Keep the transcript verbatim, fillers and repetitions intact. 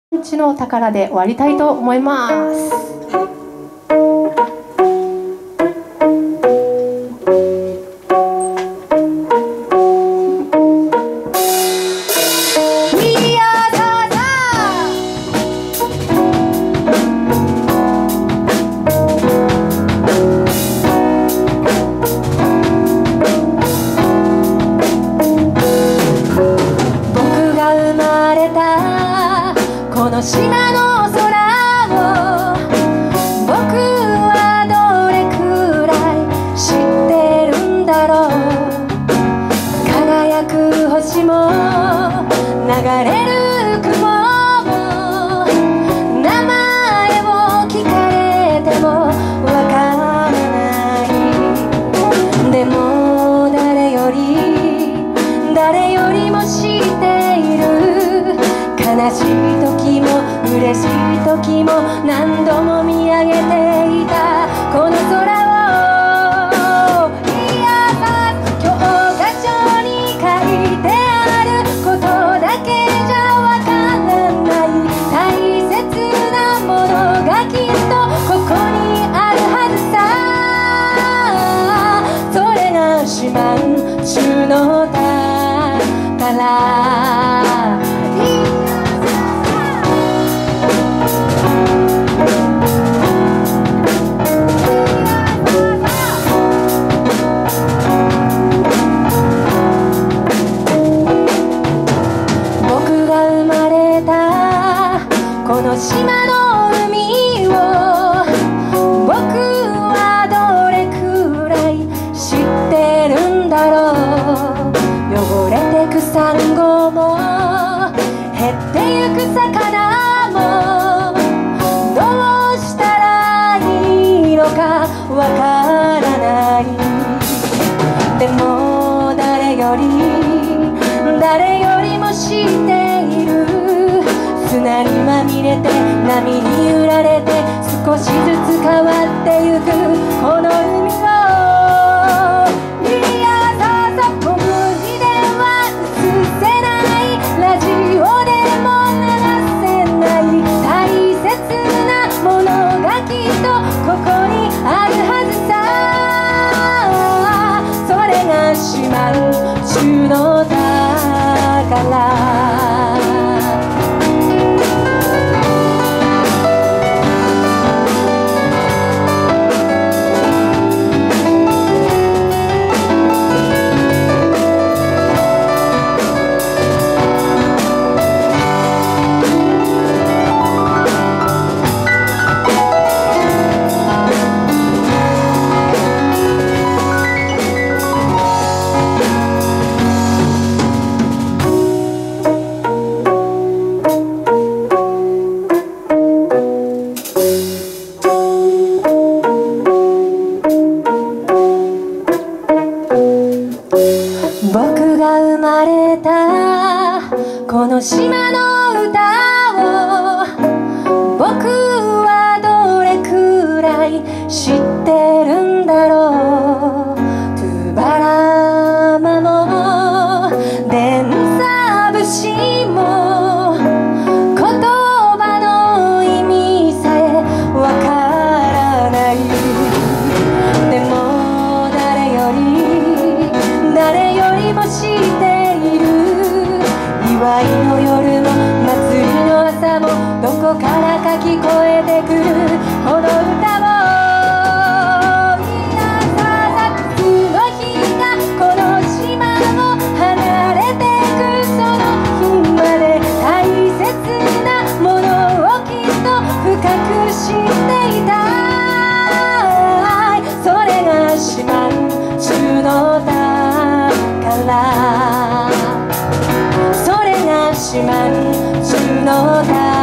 地の宝で終わりたいと思います。 この島の空を僕はどれくらい知ってるんだろう。輝く星も流れる雲も名前を聞かれてもわからない。でも誰より誰よりも知っている。悲しい時も嬉しい時も何度も見上げていたこの空を癒さす教科書に書いてあることだけじゃわからない大切なものがきっとここにあるはずさ。それが四万十の宝。この島の海を僕はどれくらい知ってるんだろう。汚れてくサンゴも減ってゆく魚もどうしたらいいのかわからない。でも誰より誰よりも知っている。砂にまみれて波に揺られて少しずつ変わってゆくこの海をいやささ小麦では映せないラジオでも流せない大切なものがきっとここにあるはずさ。それが四万十の宝。僕が生まれたこの島の歌を僕はどれくらい知ってるんだろう。トゥバラマも電サ節も言葉の意味さえわからない。でも誰より誰よりも知っている。祝いの夜も祭りの朝もどこからか聞こえてくるこの歌をいやささくの日がこの島を離れてくその日まで大切なものをきっと深く知っていたい。それが四万十の宝。それが四万十の宝。